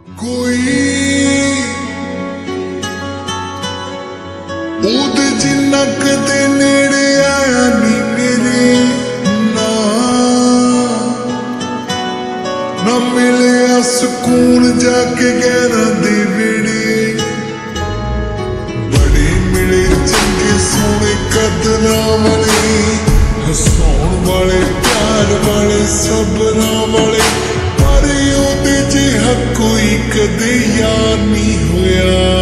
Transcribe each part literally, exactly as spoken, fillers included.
कोई ਉਹਦੇ ਜਿੰਨਾ ਕਦੇ ਨੇੜੇ ਆਇਆ ਨੀ ਮੇਰੇ ਨਾ ਨਾ ਮਿਲਿਆ ਸਕੂਨ ਜਾ ਕੇ ਗਹਿਰਾਂ ਦੇ ਵੇੜੇ ਬੜੇ ਮਿਲੇ ਚੰਗੇ ਸੋਹਣੇ ਕਦਰਾਂ ਵਾਲੇ ਹਸਾਉਣ ਵਾਲੇ ਪਿਆਰ ਵਾਲੇ ਸਬਰਾਂ ਵਾਲੇ ਪਰ ਉਹਦੇ ਜਿਹਾ ਕੋਈ ਕਦੇ ਯਾਰ ਨਹੀਂ ਹੋਇਆ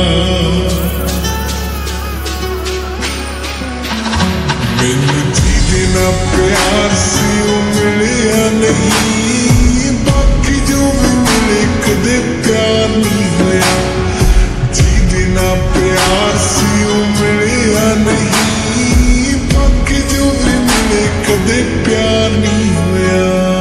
ना प्यार से वो मिलिया नहीं बाकी जो भी मिले कदे प्यार नहीं होया जी बिना प्यार से वो मिलिया नहीं बाकी जो भी मिले कदे प्यार नहीं होया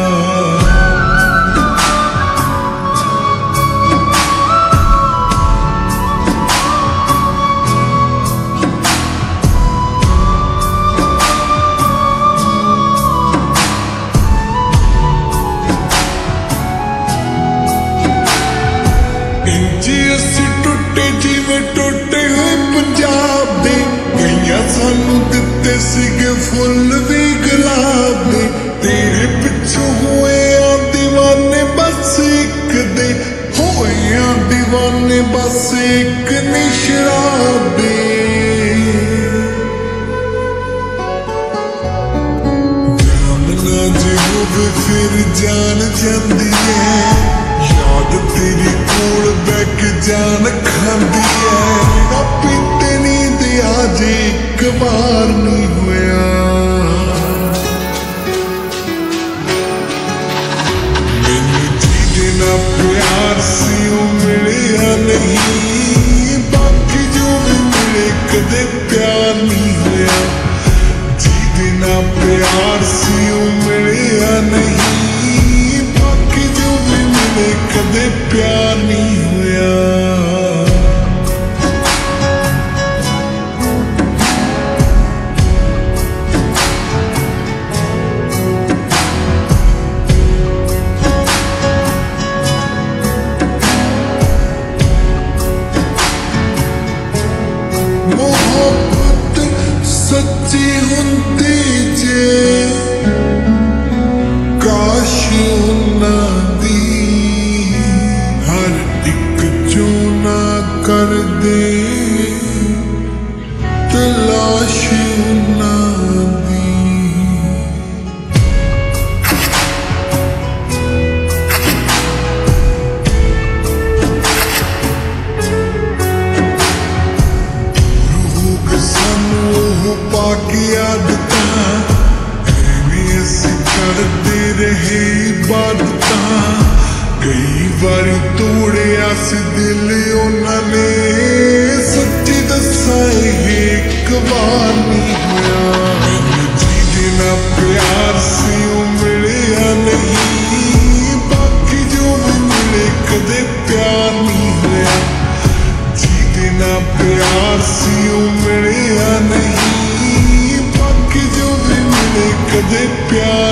टूटे हुए पंजाब दे कईयां सानू दिते सीगे फुल भी गुलाब दे तेरे पिछों होए आ दीवाने बस एक दे होए आ दीवाने बस एक नी शराब दे जान ना जे होवे फिर जान जांदी है याद तेरी कोल बैक जान खांदी है ना पीते नींद आज एक बार नहीं होया मैनू जी ना प्यार से वो मिलिया नहीं बाकी जो भी मिले कदे प्यार नहीं होया जी ना प्यार से वो मिलिया नहीं बाकी जो भी मिले कदे प्यार नहीं होया मोहब्बत सच्ची हुंदी जे काश ना दी हर एक जो ना कर दे तलाश ना दी पाकी आदतां एवें असीं करदे रहे इबादतां कई बारी तोड़िया सी दिल उन्हां ने सच्ची दस्सां एक बार नहीं होया मैनूं जी ना प्यार से वो मिलिया नहीं बाकी जो भी मिले कदे प्यार नहीं होया जी ना प्यार से वो मिलिया नहीं बाकी जो भी मिले कदे प्यार